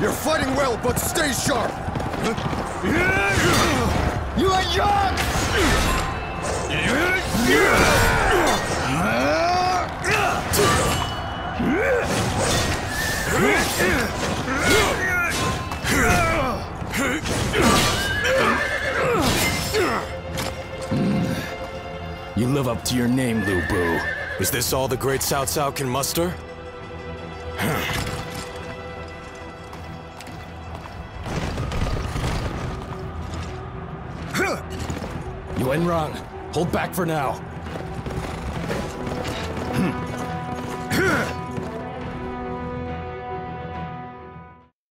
You're fighting well, but stay sharp! You are young! You live up to your name, Lu Bu. Is this all the Great Cao Cao can muster? Yuan Rong, hold back for now.